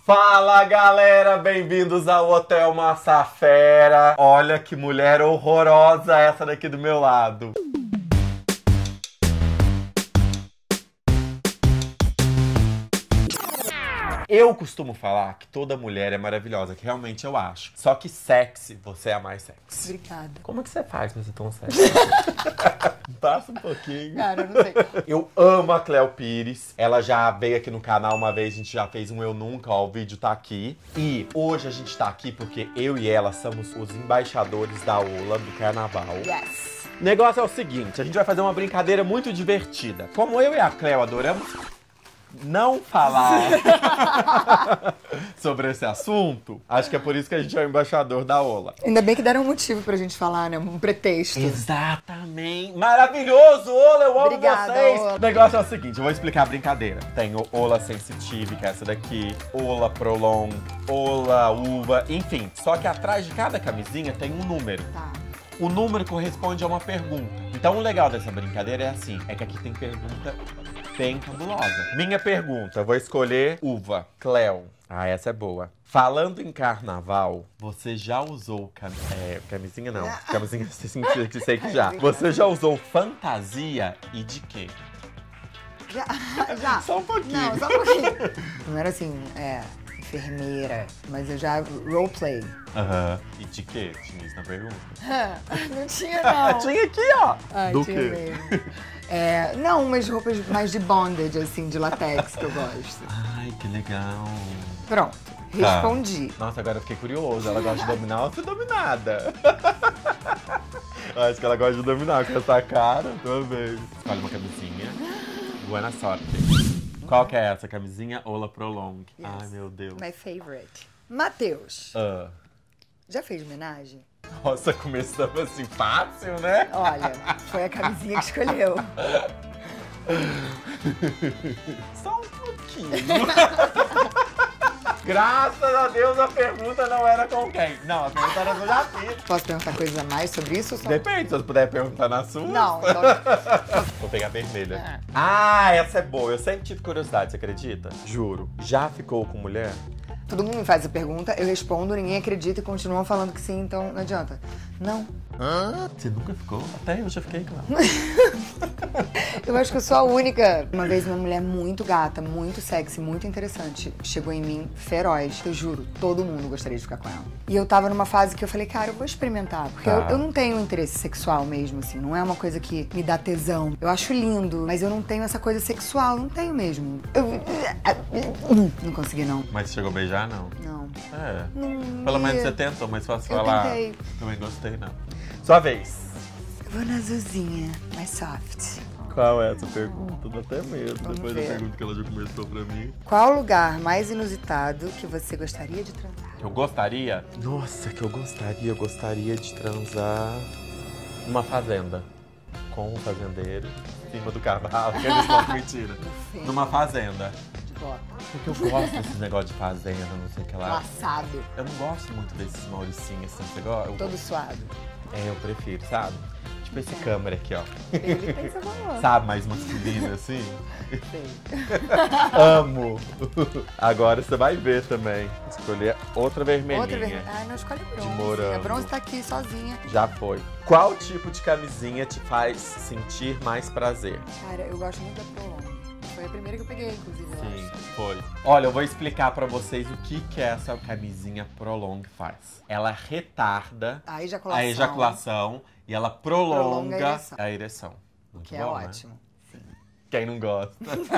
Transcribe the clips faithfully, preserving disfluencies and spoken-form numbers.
Fala galera, bem-vindos ao Hotel Massafera. Olha que mulher horrorosa essa daqui do meu lado. Eu costumo falar que toda mulher é maravilhosa, que realmente eu acho. Só que sexy, você é a mais sexy. Obrigada. Como é que você faz pra ser tão sexy? Passa um pouquinho. Cara, eu não sei. Eu amo a Cléo Pires. Ela já veio aqui no canal uma vez, a gente já fez um Eu Nunca, ó, o vídeo tá aqui. E hoje a gente tá aqui porque eu e ela somos os embaixadores da Ola do Carnaval. Yes. O negócio é o seguinte, a gente vai fazer uma brincadeira muito divertida. Como eu e a Cléo adoramos não falar sobre esse assunto, acho que é por isso que a gente é o embaixador da Ola. Ainda bem que deram um motivo pra gente falar, né? Um pretexto. Exatamente. Maravilhoso, Ola, eu amo Obrigada, vocês. Ola. O negócio é o seguinte, eu vou explicar a brincadeira. Tem o Ola Sensitive, que é essa daqui, Ola Prolong, Ola Uva, enfim. Só que atrás de cada camisinha tem um número. Tá. O número corresponde a uma pergunta. Então o legal dessa brincadeira é assim, é que aqui tem pergunta bem cabulosa. Minha pergunta, eu vou escolher uva. Cléo. Ah, essa é boa. Falando em carnaval, você já usou cam... é, camisinha não. Camisinha que sei que já. Você já usou fantasia e de quê? Já, já. Só um pouquinho. Não, só um pouquinho. Não era assim, é, enfermeira, mas eu já roleplay. Aham. E de quê? Tinha isso na pergunta? Não tinha, não. Tinha aqui, ó. Ai, Do tinha quê? mesmo. É, não, umas roupas mais de bondage, assim, de latex que eu gosto. Ai, que legal. Pronto, Tá. respondi. Nossa, agora eu fiquei curioso. Ela gosta de dominar ou ser dominada? Acho que ela gosta de dominar com essa cara. Tô vendo. Escolhe uma camisinha. Boa sorte. Qual que é essa camisinha? Ola Prolong. Yes. Ai, meu Deus. My favorite. Matheus, Ah. já fez homenagem? Nossa, começamos assim fácil, né? Olha, foi a camisinha que escolheu. Só um pouquinho. Graças a Deus a pergunta não era com quem. Não, a pergunta era se eu já fiz. Posso perguntar coisas a mais sobre isso? Ou só... Depende, se você puder perguntar na sua. Não, então... Vou pegar a vermelha. Ah, essa é boa. Eu sempre tive curiosidade, você acredita? Juro. Já ficou com mulher? Todo mundo me faz a pergunta, eu respondo, ninguém acredita e continuam falando que sim, então não adianta. Não. Hã? Você nunca ficou? Até eu já fiquei, claro. Eu acho que eu sou a única. Uma vez uma mulher muito gata, muito sexy, muito interessante, chegou em mim feroz. Eu juro, todo mundo gostaria de ficar com ela. E eu tava numa fase que eu falei, cara, eu vou experimentar. Porque Tá. eu, eu não tenho interesse sexual mesmo, assim. Não é uma coisa que me dá tesão. Eu acho lindo, mas eu não tenho essa coisa sexual. Não tenho mesmo. Eu... Não consegui, não. Mas chegou a beijar, não? Não. É. Não Pelo menos ia. você tentou, mas posso Eu falar. tentei. Também gostei, não. Sua vez. Eu vou na azulzinha, mais soft. Qual é essa pergunta? Dá até medo Vamos depois da ver. pergunta que ela já começou pra mim. Qual o lugar mais inusitado que você gostaria de transar? Eu gostaria? Nossa, que eu gostaria. Eu gostaria de transar numa fazenda. Com um fazendeiro. Em cima do cavalo. Que eles não, mentira. Sim. Numa fazenda. De bota. Porque eu gosto desses negócios de fazenda, não sei o que lá. Laçado. Eu não gosto muito desses mauricinhos assim, você gosta? Eu- Todo suado. É, eu prefiro, sabe? Tipo esse É. câmera aqui, ó. Ele tem seu valor. Sabe, mais masculino assim? Sei. Amo! Agora você vai ver também. Escolher outra vermelhinha. Outra vez. Ai, não escolhe bronze. morango. A bronze tá aqui sozinha. Já foi. Qual tipo de camisinha te faz sentir mais prazer? Cara, eu gosto muito da Prolong. Foi a primeira que eu peguei, inclusive, eu Sim, acho. foi. Olha, eu vou explicar pra vocês o que que essa camisinha Prolong faz. Ela retarda A ejaculação. a ejaculação e ela prolonga, Prolonga a ereção. a ereção. Muito Que é bom, né? ótimo. Sim. Quem não gosta?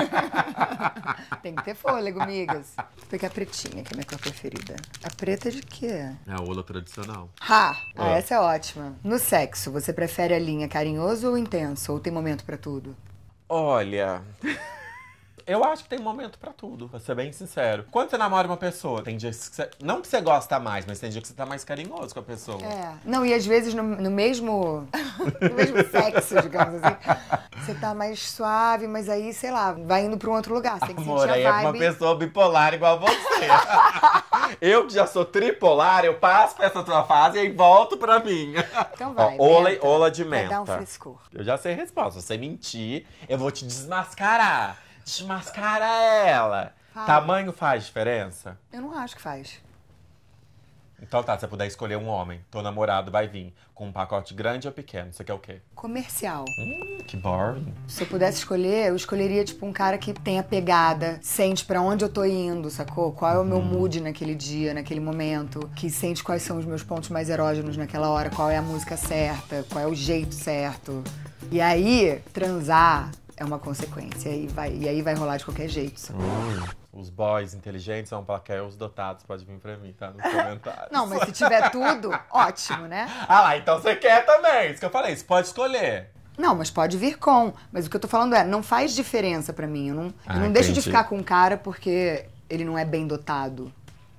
Tem que ter fôlego, amigas. Vou pegar a pretinha, que é a minha cor preferida. A preta é de quê? É a ola tradicional. Ha! Ah, Ah. essa é ótima. No sexo, você prefere a linha carinhoso ou intenso? Ou tem momento pra tudo? Olha, eu acho que tem momento pra tudo, pra ser bem sincero. Quando você namora uma pessoa, tem dias que você... Não que você gosta mais, mas tem dia que você tá mais carinhoso com a pessoa. É. Não, e às vezes no, no mesmo. no mesmo sexo, digamos assim. Você tá mais suave, mas aí, sei lá, vai indo pra um outro lugar. Você tem que Amor, sentir aí a é uma vibe. pessoa bipolar igual você. Eu que já sou tripolar, eu passo pra essa tua fase e volto pra minha. Então vai. Ó, ola, menta. ola de Vai dar um menta. frescor. Eu já sei a resposta. Se você mentir, eu vou te desmascarar. Desmascara ela. Fala. Tamanho faz diferença? Eu não acho que faz. Então tá, se você puder escolher um homem, teu namorado vai vir com um pacote grande ou pequeno, você quer o quê? Comercial. Hum, que boring. Se eu pudesse escolher, eu escolheria, tipo, um cara que tenha pegada, sente pra onde eu tô indo, sacou? Qual é o meu mood naquele dia, naquele momento, que sente quais são os meus pontos mais erógenos naquela hora, qual é a música certa, qual é o jeito certo. E aí, transar é uma consequência, e, vai, e aí vai rolar de qualquer jeito, sacou? Hum, os boys inteligentes vão falar que é os dotados, pode vir pra mim, tá? Nos comentários. Não, mas se tiver tudo, ótimo, né? Ah lá, então você quer também. Isso que eu falei, você pode escolher. Não, mas pode vir com. Mas o que eu tô falando é, não faz diferença pra mim. Eu não, Ah, eu não deixo de entendi. ficar com um cara porque ele não é bem dotado.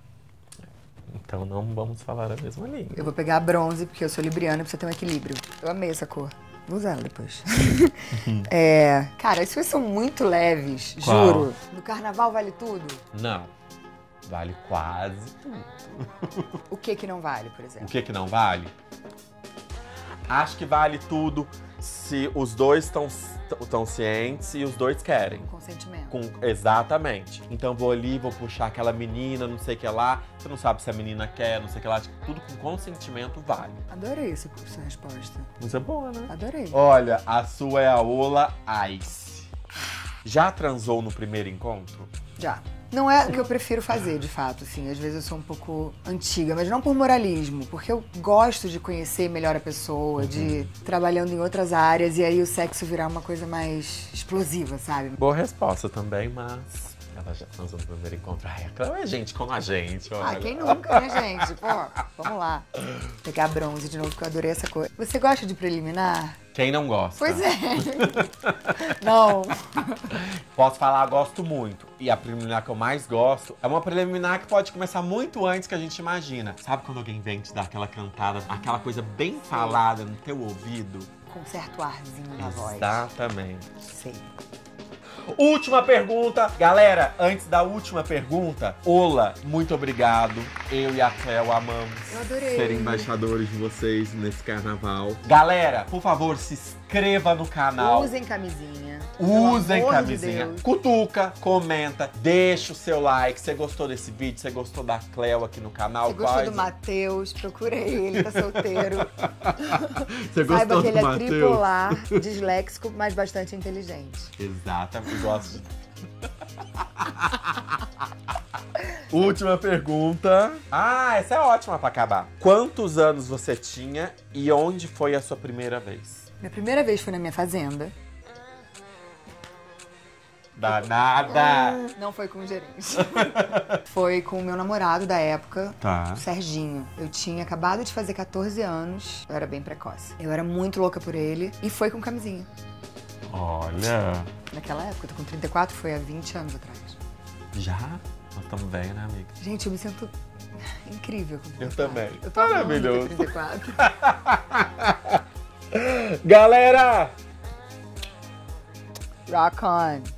Então não vamos falar a mesma língua. Eu vou pegar a bronze, porque eu sou libriana e precisa ter um equilíbrio. Eu amei essa cor. Vou usar ela depois. É, cara, as suas são muito leves, Qual? juro. No carnaval vale tudo? Não. Vale quase tudo. O que que não vale, por O exemplo? que que não vale? Acho que vale tudo se os dois estão tão cientes e os dois querem. Com consentimento. Com, exatamente. Então vou ali, vou puxar aquela menina, não sei o que lá. Você não sabe se a menina quer, não sei o que lá. Tudo com consentimento vale. Adorei essa, essa resposta. Isso é boa, né? Adorei. Olha, a sua é a Ola Ice. Já transou no primeiro encontro? Já. Não é o que eu prefiro fazer, de fato, assim. Às vezes eu sou um pouco antiga, mas não por moralismo, porque eu gosto de conhecer melhor a pessoa, de ir trabalhando em outras áreas e aí o sexo virar uma coisa mais explosiva, sabe? Boa resposta também, mas ela já transou no primeiro encontro. Ai, aquela é gente como a gente, olha. Ah, quem nunca, né, gente? Pô, vamos lá. Pegar bronze de novo, que eu adorei essa cor. Você gosta de preliminar? Quem não gosta? Pois é. Não. Posso falar, gosto muito. E a preliminar que eu mais gosto é uma preliminar que pode começar muito antes que a gente imagina. Sabe quando alguém vem te dar aquela cantada, aquela coisa bem falada no teu ouvido? Com certo arzinho na voz. Exatamente. Sei. Última pergunta. Galera, antes da última pergunta, Ola, muito obrigado. Eu e a Cleo amamos Eu adorei. ser embaixadores de vocês nesse carnaval. Galera, por favor, se inscreva no canal. Usem camisinha. Usem Pelo amor camisinha. de Deus. Cutuca, comenta, deixa o seu like. Você gostou desse vídeo? Você gostou da Cleo aqui no canal? Você gostou Faz- do Matheus? Procura ele, tá solteiro. Você Saiba gostou que do ele é Matheus? tripolar, disléxico, mas bastante inteligente. Exatamente, gosto de... Última pergunta. Ah, essa é ótima pra acabar. Quantos anos você tinha e onde foi a sua primeira vez? Minha primeira vez foi na minha fazenda. Danada! Não foi com o gerente. Foi com o meu namorado da época, Tá. o Serginho. Eu tinha acabado de fazer catorze anos. Eu era bem precoce. Eu era muito louca por ele. E foi com camisinha. Olha. Naquela época, eu tô com trinta e quatro, foi há vinte anos atrás. Já? Nós estamos velhos, né, amiga? Gente, eu me sinto incrível com trinta e Eu quatro. também. Eu tô amando Maravilhoso. ter trinta e quatro. Galera! Rock on.